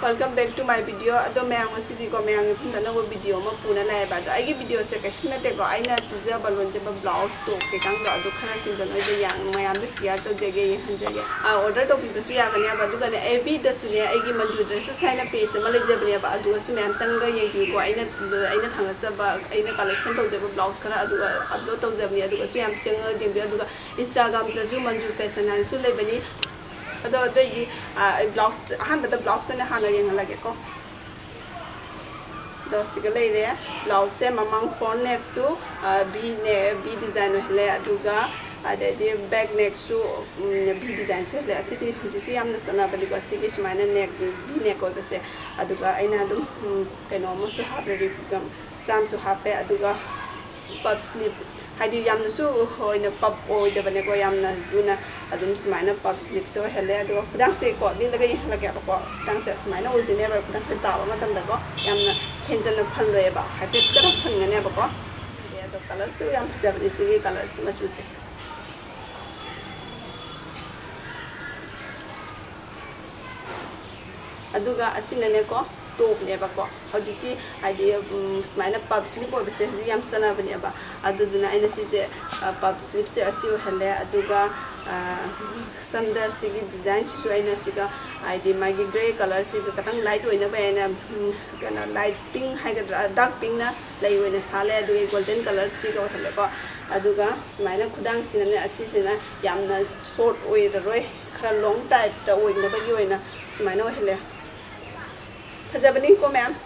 Welcome back to my video. Ado mayang masidi ko mayang punta na video mo puna na ba. Ay video sa kasi na te ko ay na tuja balon jaba blouse to ke kang do ado khana sin da no de yang mayam de share to jage han jage. Order to people su ya ga ne ba du ga ne ab da su ne ai gi man du dress sai na page ma le jaba ne ba adu su mayam chang ga yeng pi ko ai na thang sa ba ai na collection to jaba blouse khana adu upload to jaba ne adu su yam chang ga jeng bi adu Instagram da su man ju fashion an su le ba ni ado de blouse han da blouse ne han yang lage ko do sigale re blouse se mamang phone neck su b design hele aduga ade de back neck su b design se le asiti ji yam na chana ba diga sigi smaina neck b neck ko se aduga aina dum keno mo su ha re gam cham su ha pe aduga puff sleeve hadi yam na su hoina pop oi de bane ko yam na duna adum smaina pop sleeve so hele ado khudang se ko din laga lage ko tang se smaina ul dine ba khudang pe ta ba tam da ko yam na henjal na phal le ba ha pe ka phal ne ba ko ye do color su yam se ba se color su ma chu se aduga asina ne ko top ne ba ko hojiki idea smaina pub sleep or se yam sana bane ba aduduna ina si se pub sleep se asiu hele aduga samda sigi design su ina siga idea magi gray color si katang light oina ba ina kana light pink hai ga dark pink na lai oina sale adu golden color si ga hele ko aduga smaina khudang sinane asi sina yamna short oi roi khara long type ta oina ba yoina smaina hele Hajabaning ko ma'am.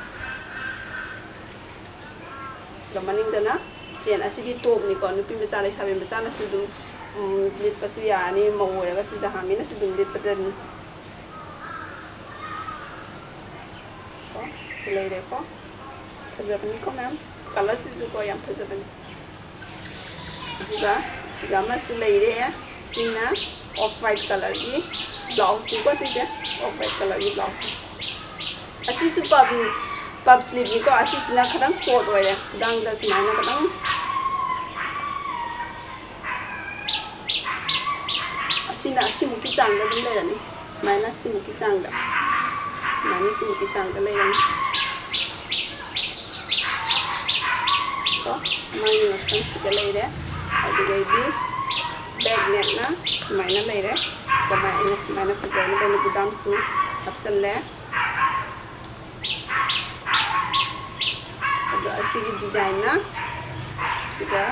Gamaning dana. Siyan asigi top ni ko nupi misala sabi misala sudum lit pasu ya ni mawura ka suja kami na sudum lit padan. Ko silay de ko. Hajabaning ko ma'am. Color si ko yang hajabaning. Juga sigama silay de ya. Sina off white color ni blouse ni ko sija off white color ni blouse. Asi su pub sleeve ni ko asi sina kadang short oya dang da smaina kadang asina asi muki chang da dum le rani smaina asi muki chang da mani si muki chang da le rani ko mai no san si ga le re adu ga di bag net na smaina le re ko mai ina smaina ko ja ni da budam su apsal le Sige design na siga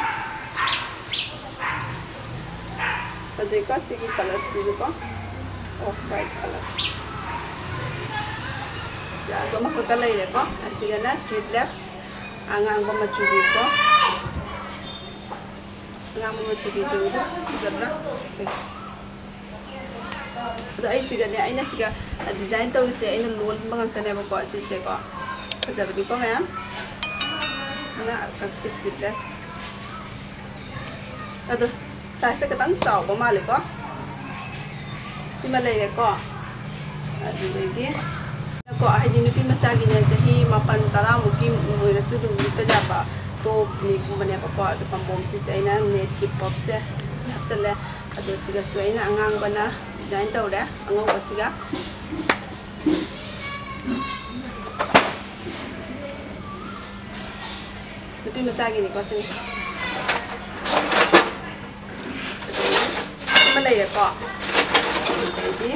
pade ko sige color sige ko off white color ya so makakalay re ko asiga na sleeveless angang ba machubi ko angang ba machubi jo do zabra sige do ai siga ne ai na siga design to se ai na lol mangang tane ba ko asi se ko zabi ko ma'am na cái sleeveless ada size katang saw ba mali ko simalay ko adu lagi ko ai ni pi macha gi ne jahi mapan tara muki mo na su dum ni ka jaba to ni ko bane pa ko adu pambom si chaina net hip hop se hapsale adu siga suaina angang bana design taw da ango ko siga Tapi macam ni kau sini. Mana ya kau? Jadi,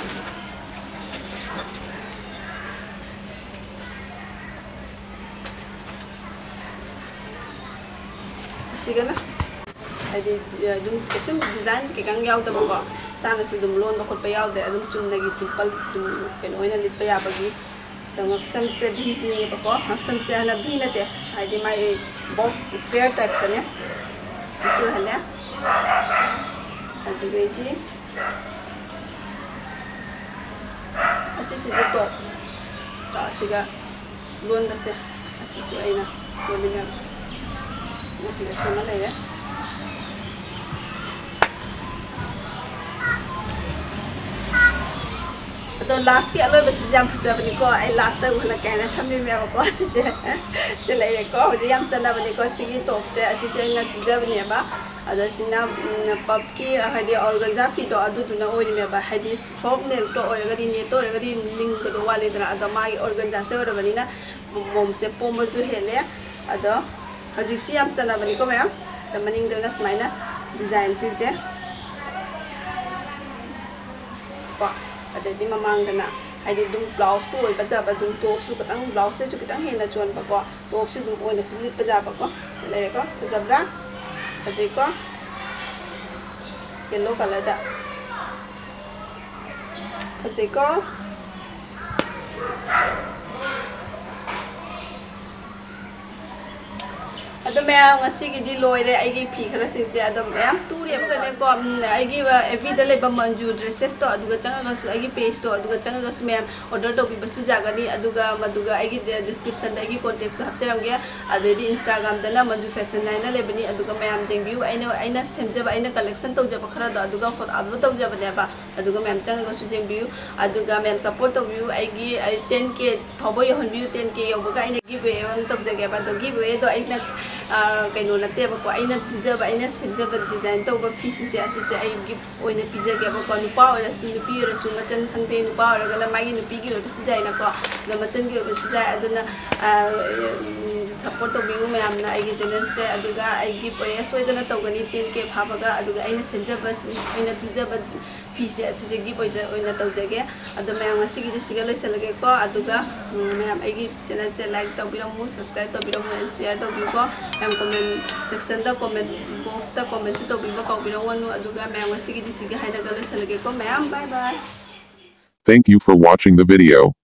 siapa na? Jadi, jom kesim design kekang yau tu bawa. Sana sudah melon bakal payau deh. Jom cuma lagi simple. Jom kenoina lit payau bagi. Tengok sem se bis ni apa ko sem se hana bi na te ai di mai box square type tanya isu hala adu beji asi si to ta siga lon da se asi su ai na ko ni na siga sona la ya तो last की अलग बस जाम फजबनी को आई last तक होना कहना थम्मी में को सिसे चले को हो जाम सना बनी को सिगी टॉप से सिसे ना जबनी बा अदा सिना पब की हदी ऑर्गेन्जा फी तो अदुना ओरी में बा हदी सॉफ्ट ने तो ओरगदी ने तो ओरगदी लिंक को वाले दरा अदा मागी ऑर्गेन्जा से ओरबनी ना मोम से पोमजु हेले अदा हजी सी जाम सना बनी को मैम द मनिंग दना स्माइना डिजाइन सिसे अददी ममांगना हाइदि दुम ब्लाउज सु ओइ बजाबा दुम टॉप सु कतंग ब्लाउज से कतंग हेना जोन बको टॉप सु दुम ओइना सु लिप बजाबा को लेको बजाबरा अजय को येलो कलर दा अजय को मैं की लोरे आई फी खर सिंसे मैं तूरे को एवी मंजू ड्रेसेस तो चंगू पेज तो चंगू मैम ऑर्डर तौबीबू जागनी डिस्क्रिप्शन कॉन्टेक्ट हापचरगे अदी इंस्टाग्राम मंजू फैशन है लेबनी मैम जेंबियू सेमजब कलेक्शन तौजब खर अपलोड तौजबने मैम चंगू जेंबियू मैम सपोर्ट तौबियू 10K फाव यौहनबियू 10K यौबगा गिवे तौजगे गिवे कहीं नातेबको अगर पीजब अगर सेमजब डिजाइन तब फीसी गिफ्ट पीजगेबको नुपा नुपी मचन खंगे नुपा मागी नुपी जाइनको मचन की सपोर्ट तौबियू मैम चैनल से सोदना तौगनी 10K फाबगा सेमजब पीजब फीसे गिफ्ट तौजगे मैम लोसलगेको मैम चैनल से लाइक तौरमु सब्सक्राइब तौरमु एंड शेयर तौबीको ma'am comment section comment box comment तौबीबो कौबीरवनु मैम लोसलगेको ma'am bye bye. Thank you for watching the video.